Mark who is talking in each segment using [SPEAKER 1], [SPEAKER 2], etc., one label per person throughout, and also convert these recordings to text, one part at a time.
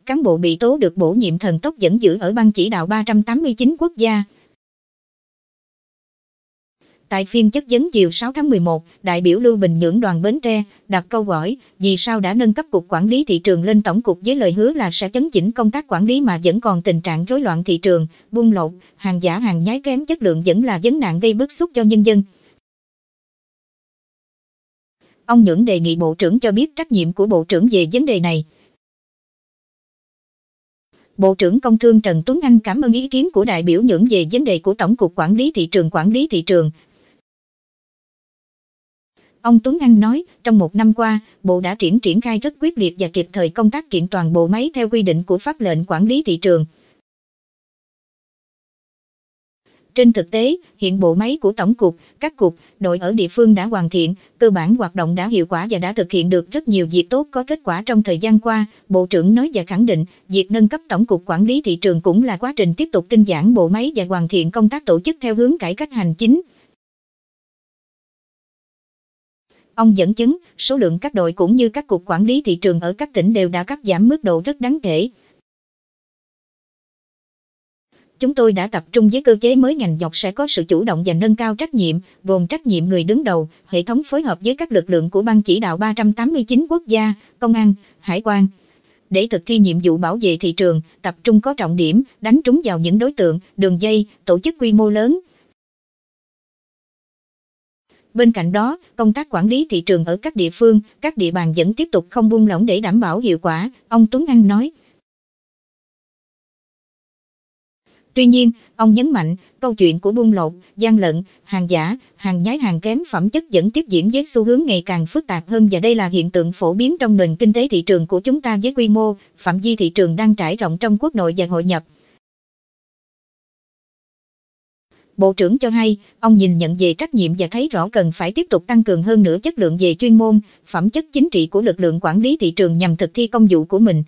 [SPEAKER 1] cán bộ bị tố được bổ nhiệm thần tốc dẫn giữ ở ban chỉ đạo 389 quốc gia. Tại phiên chất vấn chiều 6 tháng 11, đại biểu Lưu Bình Nhưỡng đoàn Bến Tre đặt câu hỏi vì sao đã nâng cấp Cục Quản lý Thị trường lên Tổng cục với lời hứa là sẽ chấn chỉnh công tác quản lý mà vẫn còn tình trạng rối loạn thị trường, buôn lậu, hàng giả hàng nhái kém chất lượng vẫn là vấn nạn gây bức xúc cho nhân dân. Ông Nhưỡng đề nghị Bộ trưởng cho biết trách nhiệm của Bộ trưởng về vấn đề này. Bộ trưởng Công Thương Trần Tuấn Anh cảm ơn ý kiến của đại biểu Nhưỡng về vấn đề của Tổng cục Quản lý Thị trường. Ông Tuấn Anh nói, trong một năm qua, Bộ đã triển khai rất quyết liệt và kịp thời công tác kiện toàn bộ máy theo quy định của pháp lệnh quản lý thị trường. Trên thực tế, hiện bộ máy của Tổng cục, các cục, đội ở địa phương đã hoàn thiện, cơ bản hoạt động đã hiệu quả và đã thực hiện được rất nhiều việc tốt có kết quả trong thời gian qua, Bộ trưởng nói và khẳng định, việc nâng cấp Tổng cục Quản lý Thị trường cũng là quá trình tiếp tục tinh giản bộ máy và hoàn thiện công tác tổ chức theo hướng cải cách hành chính. Ông dẫn chứng, số lượng các đội cũng như các cục quản lý thị trường ở các tỉnh đều đã cắt giảm mức độ rất đáng kể. Chúng tôi đã tập trung với cơ chế mới ngành dọc sẽ có sự chủ động và nâng cao trách nhiệm, gồm trách nhiệm người đứng đầu, hệ thống phối hợp với các lực lượng của Ban chỉ đạo 389 quốc gia, công an, hải quan. Để thực thi nhiệm vụ bảo vệ thị trường, tập trung có trọng điểm, đánh trúng vào những đối tượng, đường dây, tổ chức quy mô lớn. Bên cạnh đó, công tác quản lý thị trường ở các địa phương, các địa bàn vẫn tiếp tục không buông lỏng để đảm bảo hiệu quả, ông Tuấn Anh nói. Tuy nhiên, ông nhấn mạnh, câu chuyện của buôn lậu, gian lận, hàng giả, hàng nhái hàng kém phẩm chất vẫn tiếp diễn với xu hướng ngày càng phức tạp hơn và đây là hiện tượng phổ biến trong nền kinh tế thị trường của chúng ta với quy mô, phạm vi thị trường đang trải rộng trong quốc nội và hội nhập. Bộ trưởng cho hay, ông nhìn nhận về trách nhiệm và thấy rõ cần phải tiếp tục tăng cường hơn nữa chất lượng về chuyên môn, phẩm chất chính trị của lực lượng quản lý thị trường nhằm thực thi công vụ của mình.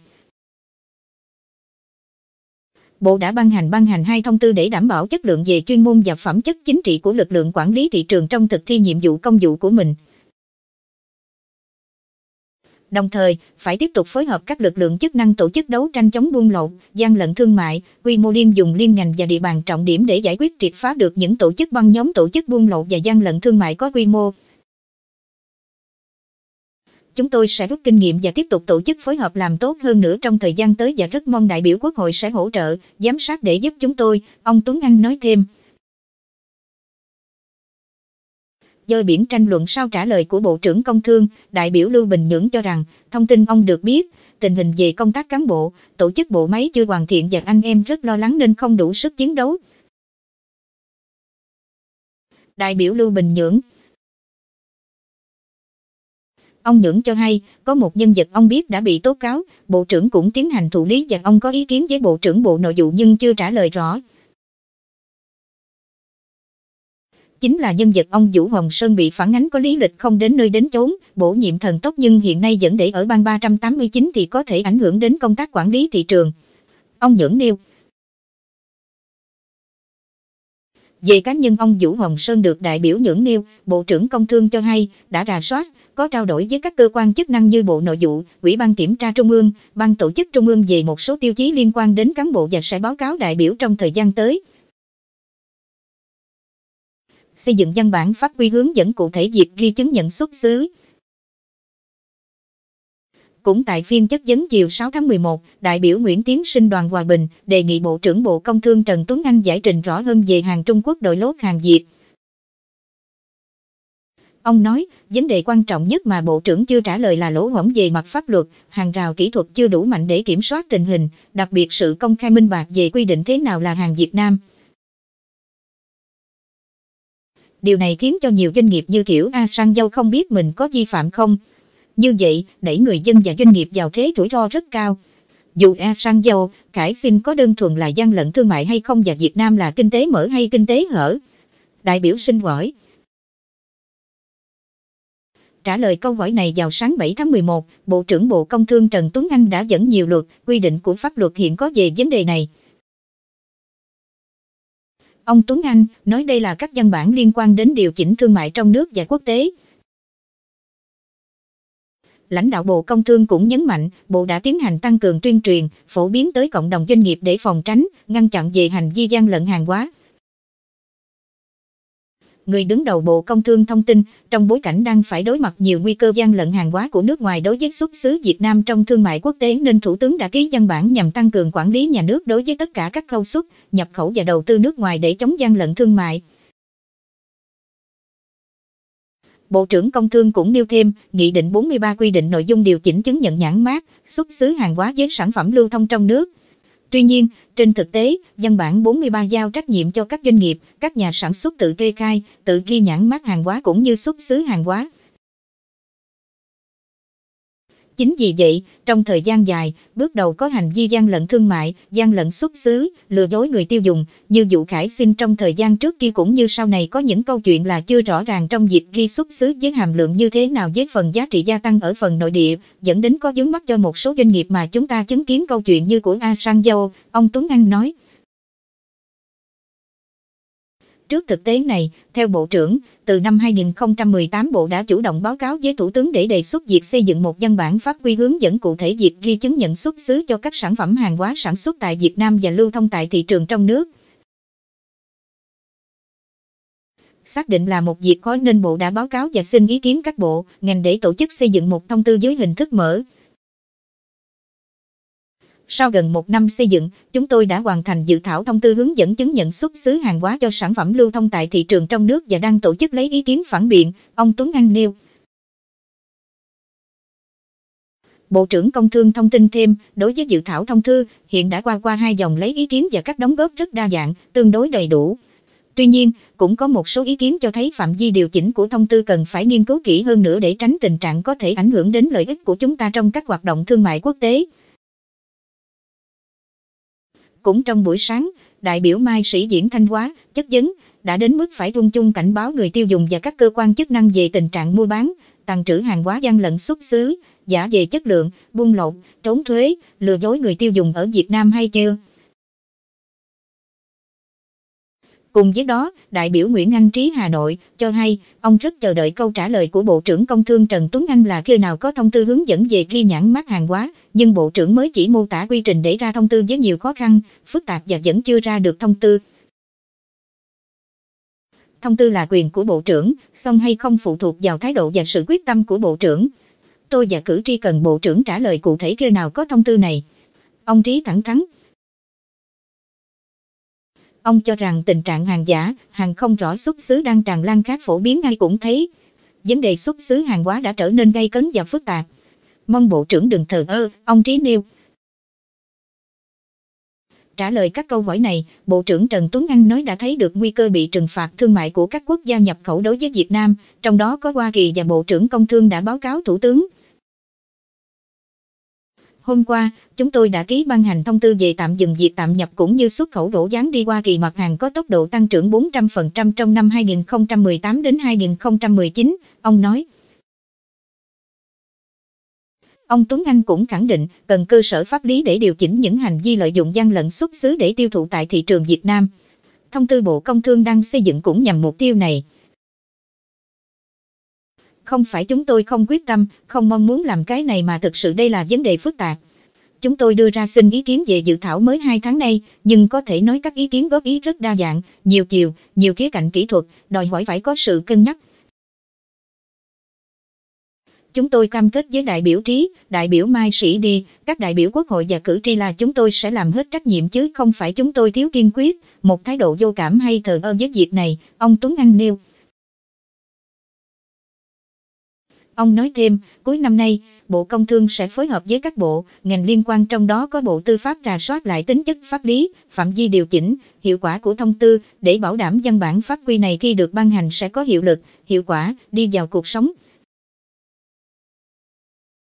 [SPEAKER 1] Bộ đã ban hành 2 thông tư để đảm bảo chất lượng về chuyên môn và phẩm chất chính trị của lực lượng quản lý thị trường trong thực thi nhiệm vụ công vụ của mình. Đồng thời, phải tiếp tục phối hợp các lực lượng chức năng tổ chức đấu tranh chống buôn lậu, gian lận thương mại, quy mô liên vùng liên ngành và địa bàn trọng điểm để giải quyết triệt phá được những tổ chức băng nhóm tổ chức buôn lậu và gian lận thương mại có quy mô. Chúng tôi sẽ rút kinh nghiệm và tiếp tục tổ chức phối hợp làm tốt hơn nữa trong thời gian tới và rất mong đại biểu Quốc hội sẽ hỗ trợ, giám sát để giúp chúng tôi, ông Tuấn Anh nói thêm. Dơi biển tranh luận sau trả lời của Bộ trưởng Công Thương, đại biểu Lưu Bình Nhưỡng cho rằng, thông tin ông được biết, tình hình về công tác cán bộ, tổ chức bộ máy chưa hoàn thiện và anh em rất lo lắng nên không đủ sức chiến đấu. Đại biểu Lưu Bình Nhưỡng. Ông Nhưỡng cho hay, có một nhân vật ông biết đã bị tố cáo, Bộ trưởng cũng tiến hành thụ lý và ông có ý kiến với Bộ trưởng Bộ Nội vụ nhưng chưa trả lời rõ. Chính là nhân vật ông Vũ Hồng Sơn bị phản ánh có lý lịch không đến nơi đến chốn, bổ nhiệm thần tốc nhưng hiện nay vẫn để ở ban 389 thì có thể ảnh hưởng đến công tác quản lý thị trường. Ông Nhưỡng nêu. Về cá nhân ông Vũ Hồng Sơn được đại biểu Nhưỡng nêu, Bộ trưởng Công Thương cho hay, đã rà soát, có trao đổi với các cơ quan chức năng như Bộ Nội vụ, Ủy ban Kiểm tra Trung ương, Ban Tổ chức Trung ương về một số tiêu chí liên quan đến cán bộ và sẽ báo cáo đại biểu trong thời gian tới. Xây dựng văn bản pháp quy hướng dẫn cụ thể việc ghi chứng nhận xuất xứ. Cũng tại phiên chất vấn chiều 6 tháng 11, đại biểu Nguyễn Tiến Sinh đoàn Hòa Bình đề nghị Bộ trưởng Bộ Công Thương Trần Tuấn Anh giải trình rõ hơn về hàng Trung Quốc đội lốt hàng Việt. Ông nói, vấn đề quan trọng nhất mà Bộ trưởng chưa trả lời là lỗ hổng về mặt pháp luật, hàng rào kỹ thuật chưa đủ mạnh để kiểm soát tình hình, đặc biệt sự công khai minh bạch về quy định thế nào là hàng Việt Nam. Điều này khiến cho nhiều doanh nghiệp như kiểu xăng dầu không biết mình có vi phạm không. Như vậy, đẩy người dân và doanh nghiệp vào thế rủi ro rất cao. Dù xăng dầu, cải xin có đơn thuần là gian lận thương mại hay không và Việt Nam là kinh tế mở hay kinh tế hở. Đại biểu Sinh hỏi. Trả lời câu hỏi này vào sáng 7 tháng 11, Bộ trưởng Bộ Công Thương Trần Tuấn Anh đã dẫn nhiều luật, quy định của pháp luật hiện có về vấn đề này. Ông Tuấn Anh nói đây là các văn bản liên quan đến điều chỉnh thương mại trong nước và quốc tế. lãnh đạo Bộ Công Thương cũng nhấn mạnh, Bộ đã tiến hành tăng cường tuyên truyền, phổ biến tới cộng đồng doanh nghiệp để phòng tránh, ngăn chặn về hành vi gian lận hàng hóa. Người đứng đầu Bộ Công Thương thông tin, trong bối cảnh đang phải đối mặt nhiều nguy cơ gian lận hàng hóa của nước ngoài đối với xuất xứ Việt Nam trong thương mại quốc tế nên Thủ tướng đã ký văn bản nhằm tăng cường quản lý nhà nước đối với tất cả các khâu xuất, nhập khẩu và đầu tư nước ngoài để chống gian lận thương mại. Bộ trưởng Công Thương cũng nêu thêm, Nghị định 43 quy định nội dung điều chỉnh chứng nhận nhãn mác, xuất xứ hàng hóa với sản phẩm lưu thông trong nước. Tuy nhiên, trên thực tế, văn bản 43 giao trách nhiệm cho các doanh nghiệp, các nhà sản xuất tự kê khai, tự ghi nhãn mác hàng hóa cũng như xuất xứ hàng hóa. Chính vì vậy, trong thời gian dài, bước đầu có hành vi gian lận thương mại, gian lận xuất xứ, lừa dối người tiêu dùng, như vụ Khải Sinh trong thời gian trước kia cũng như sau này có những câu chuyện là chưa rõ ràng trong việc ghi xuất xứ với hàm lượng như thế nào với phần giá trị gia tăng ở phần nội địa, dẫn đến có vướng mắc cho một số doanh nghiệp mà chúng ta chứng kiến câu chuyện như của Asan Dâu, ông Tuấn Anh nói. Trước thực tế này, theo Bộ trưởng, từ năm 2018 Bộ đã chủ động báo cáo với Thủ tướng để đề xuất việc xây dựng một văn bản pháp quy hướng dẫn cụ thể việc ghi chứng nhận xuất xứ cho các sản phẩm hàng hóa sản xuất tại Việt Nam và lưu thông tại thị trường trong nước. Xác định là một việc khó nên Bộ đã báo cáo và xin ý kiến các bộ, ngành để tổ chức xây dựng một thông tư dưới hình thức mở. Sau gần 1 năm xây dựng, chúng tôi đã hoàn thành dự thảo thông tư hướng dẫn chứng nhận xuất xứ hàng hóa cho sản phẩm lưu thông tại thị trường trong nước và đang tổ chức lấy ý kiến phản biện, ông Tuấn Anh nêu. Bộ trưởng Công Thương thông tin thêm, đối với dự thảo thông tư, hiện đã qua 2 dòng lấy ý kiến và các đóng góp rất đa dạng, tương đối đầy đủ. Tuy nhiên, cũng có một số ý kiến cho thấy phạm vi điều chỉnh của thông tư cần phải nghiên cứu kỹ hơn nữa để tránh tình trạng có thể ảnh hưởng đến lợi ích của chúng ta trong các hoạt động thương mại quốc tế. Cũng trong buổi sáng, đại biểu Mai Sĩ Diễn Thanh Hóa, chất vấn, đã đến mức phải rung chuông cảnh báo người tiêu dùng và các cơ quan chức năng về tình trạng mua bán, tàng trữ hàng hóa gian lận xuất xứ, giả về chất lượng, buôn lậu, trốn thuế, lừa dối người tiêu dùng ở Việt Nam hay chưa. Cùng với đó, đại biểu Nguyễn Anh Trí Hà Nội cho hay, ông rất chờ đợi câu trả lời của Bộ trưởng Công Thương Trần Tuấn Anh là khi nào có thông tư hướng dẫn về ghi nhãn mác hàng hóa, nhưng Bộ trưởng mới chỉ mô tả quy trình để ra thông tư với nhiều khó khăn, phức tạp và vẫn chưa ra được thông tư. Thông tư là quyền của Bộ trưởng, song hay không phụ thuộc vào thái độ và sự quyết tâm của Bộ trưởng. Tôi và cử tri cần Bộ trưởng trả lời cụ thể khi nào có thông tư này. Ông Trí thẳng thắn. Ông cho rằng tình trạng hàng giả, hàng không rõ xuất xứ đang tràn lan khá phổ biến ai cũng thấy. Vấn đề xuất xứ hàng hóa đã trở nên gay cấn và phức tạp. Mong Bộ trưởng đừng thờ ơ, ông Trí nêu. Trả lời các câu hỏi này, Bộ trưởng Trần Tuấn Anh nói đã thấy được nguy cơ bị trừng phạt thương mại của các quốc gia nhập khẩu đối với Việt Nam, trong đó có Hoa Kỳ và Bộ trưởng Công Thương đã báo cáo Thủ tướng. Hôm qua, chúng tôi đã ký ban hành thông tư về tạm dừng việc tạm nhập cũng như xuất khẩu gỗ dán đi Hoa Kỳ mặt hàng có tốc độ tăng trưởng 400% trong năm 2018 đến 2019, ông nói. Ông Tuấn Anh cũng khẳng định cần cơ sở pháp lý để điều chỉnh những hành vi lợi dụng gian lận xuất xứ để tiêu thụ tại thị trường Việt Nam. Thông tư Bộ Công Thương đang xây dựng cũng nhằm mục tiêu này. Không phải chúng tôi không quyết tâm, không mong muốn làm cái này mà thực sự đây là vấn đề phức tạp. Chúng tôi đưa ra xin ý kiến về dự thảo mới 2 tháng nay, nhưng có thể nói các ý kiến góp ý rất đa dạng, nhiều chiều, nhiều khía cạnh kỹ thuật, đòi hỏi phải có sự cân nhắc. Chúng tôi cam kết với đại biểu Trí, đại biểu Mai Sĩ Đi, các đại biểu Quốc hội và cử tri là chúng tôi sẽ làm hết trách nhiệm chứ không phải chúng tôi thiếu kiên quyết, một thái độ vô cảm hay thờ ơ với việc này, ông Tuấn Anh nêu. Ông nói thêm, cuối năm nay, Bộ Công Thương sẽ phối hợp với các bộ, ngành liên quan trong đó có Bộ Tư pháp rà soát lại tính chất pháp lý, phạm vi điều chỉnh, hiệu quả của thông tư, để bảo đảm văn bản pháp quy này khi được ban hành sẽ có hiệu lực, hiệu quả, đi vào cuộc sống.